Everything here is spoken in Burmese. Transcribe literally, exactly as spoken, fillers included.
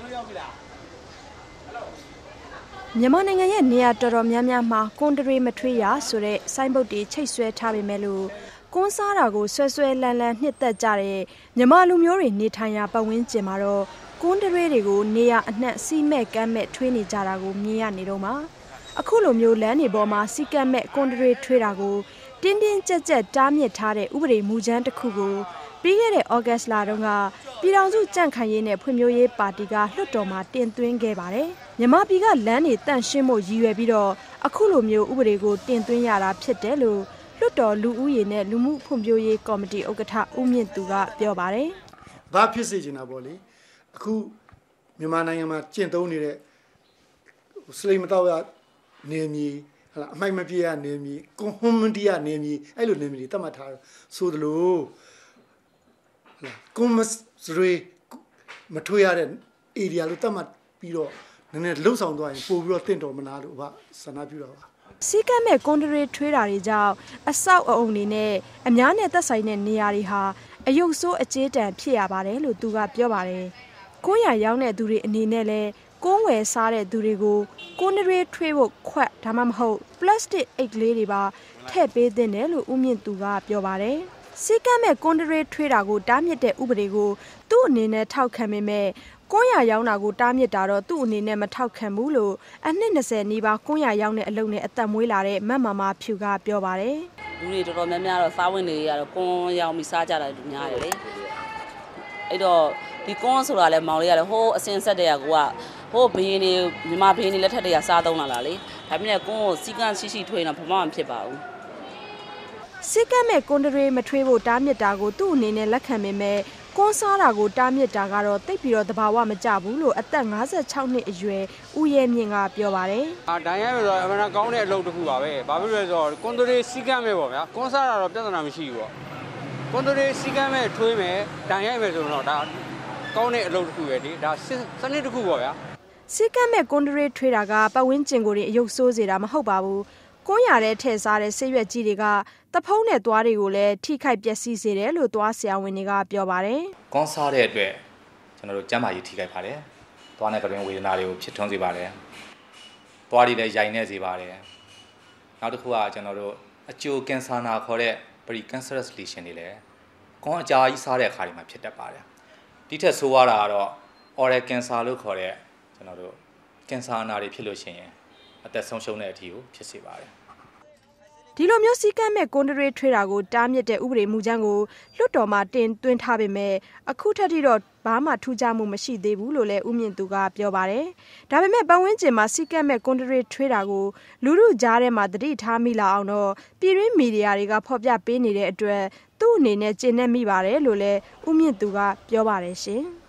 မြန်မာနိုင်ငံရဲ့နေရာတော်တော်များများမှာကွန်ဒရီမထွေးရဆိုတဲ့စိုင်းပုတ်တွေချိတ်ဆွဲထားပေမဲ့လို့ကွန်းစားတာကိုဆွဲဆွဲလန်းလန်းနှစ်သက်ကြတဲ့မြန်မာလူမျိုးတွေနေထိုင်ရာပတ်ဝန်းကျင်မှာတော့ကွန်ဒရီတွေကိုနေရာအနှံ့စီးမဲ့ကမ်းမဲ့ထွေးနေကြတာကိုမြင်ရနေတော့မှာအခုလိုမျိုးလမ်းတွေပေါ်မှာစီကမ်းမဲ့ကွန်ဒရီထွေးတာကိုတင်းတင်းကြပ်ကြပ်တားမြစ်ထားတဲ့ဥပဒေမူကြမ်းတစ်ခုကိုပြီးခဲ့တဲ့ဩဂတ်စ်လတုန်းကပြည်ထောင်စုကြံ့ခိုင်ရေးနဲ့ဖွံ့ဖြိုးရေးပါတီကလွှတ်တော်မှာတင်သွင်းခဲ့ပါတယ်။မြန်မာပြည်ကလမ်းတွေတန့်ရှင်းဖို့ရည်ရွယ်ပြီးတော့အခုလိုမျိုးဥပဒေကိုတင်သွင်းရတာဖြစ်တယ်လို့လွှတ်တော်လူဦးရေနဲ့လူမှုဖွံ့ဖြိုးရေးကော်မတီဥက္ကဋ္ဌဦးမြင့်သူကပြောပါတယ်။ဘာဖြစ်စေချင်တာပေါ့လေ။အခုမြန်မာနိုင်ငံမှာကျင့်သုံးနေတဲ့စလိမ်မတော်ရနေမီဟလာအမိုက်မပြေရနေမီကွန်ဟွန်မတီရနေမီအဲ့လိုနေမီတွေတတ်မှတ်ထားဆိုသလိုဟလာကွန်မစရီမထွေးရတဲ့ area လို့တတ်မှတ်ပြီးတော့နည်းနည်းလှုပ်ဆောင်သွားရင်ပို့ပြီးတော့တင့်တော်မနာလို့ဗဆန္ဒပြုတော့ပါစီကမ်းမဲ့ကွန်ဒရီထွေးတာတွေကြောင့်အဆောက်အအုံတွေနဲ့အများနဲ့သက်ဆိုင်တဲ့နေရာတွေဟာအယုတ်ဆိုးအကျေးတန်ဖြစ်ရပါတယ်လို့သူကပြောပါတယ်။ကိုးရရောင်းတဲ့သူတွေအနေနဲ့လည်းကိုးဝယ်စားတဲ့သူတွေကိုကွန်ဒရီထွေးဖို့ခွက်ဒါမှမဟုတ်ပလတ်စတစ်အိတ်ကလေးတွေပါထည့်ပေးသင့်တယ်လို့ဦးမြင့်သူကပြောပါတယ်။စီကမ်းမဲ့ကွန်ဒရီထွေးတာကိုတားမြစ်တဲ့ဥပဒေကိုသူ့အနေနဲ့ထောက်ခံပေမဲ့ကွန်းရရောင်းတာကိုတားမြစ်တာတော့သူ့အနေနဲ့မထောက်ခံဘူးလို့အနှစ်၂၀နီးပါးကွန်းရရောင်းတဲ့အလုပ်နဲ့အသက်မွေးလာတဲ့မတ်မာမာဖြူကပြောပါတယ်လူတွေတော်တော်များများတော့စားဝင်တွေရတော့ကွန်းရောင်းပြီးစားကြတာလူများတယ်လေအဲ့တော့ဒီကွန်းဆိုတာလဲမောင်လေးရတယ်ဟိုးအစင်ဆက်တဲ့ကဟိုးဘေးနေမြန်မာဘေးနေလက်ထက်တည်းကစားသုံးလာလားလေဒါပေမဲ့ကွန်းကိုစီကန်းရှိရှိထွေးနေဘာမှမဖြစ်ပါဘူးစီကန်းမဲ့ကွန်ဒရီမထွေးဖို့တားမြစ်တာကိုသူ့အနေနဲ့လက်ခံပေမဲ့ကွန်းစားတာကိုတားမြစ်တာကတော့တိတ်ပြီးတော့တဘာဝမကြဘူးလို့အသက်၅၆နှစ်အရွယ်ဦးရဲမြင့်ကပြောပါတယ်။အာဒိုင်ရဲဆိုတော့အမှန်ကောင်းတဲ့အလုပ်တစ်ခုပါပဲ။ဘာဖြစ်လဲဆိုတော့ကွန်ဒရီစီကမ်းမဲ့ပေါ့ဗျာ။ကွန်းစားတာတော့ပြဿနာမရှိဘူးပေါ့။ကွန်ဒရီစီကမ်းမဲ့ထွေးမယ်ဒိုင်ရဲမယ်ဆိုတော့ဒါကောင်းတဲ့အလုပ်တစ်ခုပဲလေ။ဒါစနစ်တစ်ခုပေါ့ဗျာ။စီကမ်းမဲ့ကွန်ဒရီထွေးတာကပတ်ဝန်းကျင်ကိုအယုတ်ဆိုးစေတာမဟုတ်ပါဘူး။ကွန်းရတဲ့ထည့်စားတဲ့ဆေးရွက်ကြီးတွေကတဖုံးနဲ့သွားတွေကိုလည်းထိခိုက်ပျက်စီးစေတယ်လို့သွားဆရာဝန်တွေကပြောပါတယ်။ကွန်းစားတဲ့အတွက်ကျွန်တော်တို့ကျန်းမာရေးထိခိုက်ပါတယ်။သွားနဲ့ကတွင်ဝေဒနာတွေကိုဖြစ်ထွန်းစေပါတယ်။သွားတွေလည်းရိုင်နေစေပါတယ်။နောက်တစ်ခုကကျွန်တော်တို့အကျိုးကင်ဆာနာခေါ်တဲ့ pre-cancerous lesion တွေလည်းကွန်းအကြာကြီးစားတဲ့အခါတွေမှာဖြစ်တတ်ပါတယ်။ဒီထက်ဆိုးရတာကတော့ oral cancer လို့ခေါ်တဲ့ကျွန်တော်တို့ကင်ဆာနာတွေဖြစ်လို့ရှိရင်အသက်ဆုံးရှုံးတဲ့အထိကိုဖြစ်စေပါတယ်ဒီလိုမျိုးစီကမ်းမဲ့ကွန်ဒရီထွေးတာကိုတားမြစ်တဲ့ဥပဒေမူကြမ်းကိုလွှတ်တော်မှာတင်သွင်းထားပေမဲ့အခုထက်ထိတော့ဘာမှထူးခြားမှုမရှိသေးဘူးလို့လည်းဦးမြင့်သူကပြောပါတယ်။ဒါပေမဲ့ပတ်ဝန်းကျင်မှာစီကမ်းမဲ့ကွန်ဒရီထွေးတာကိုလူလူကြားထဲမှာသတိထားမိလာအောင်တော့ပြည်တွင်းမီဒီယာတွေကဖော်ပြပေးနေတဲ့အတွက်သူ့အနေနဲ့ကျင့်နေမိပါတယ်လို့လည်းဦးမြင့်သူကပြောပါတယ်ရှင်။